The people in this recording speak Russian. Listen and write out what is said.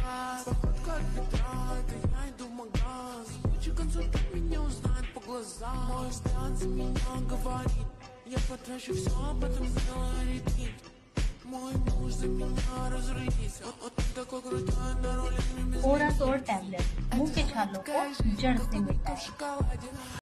Походка от Петра, это я иду в магаз. Лучший консультант меня узнает по глазам. Мой взгляд за меня говорит, я потрачу все, об этом сделаю репит. Мой муж за меня разрулится. Он такой крутой, на руле не без ओरासोर टैबलेट मुंह के छालों को जड़ से मिटाए।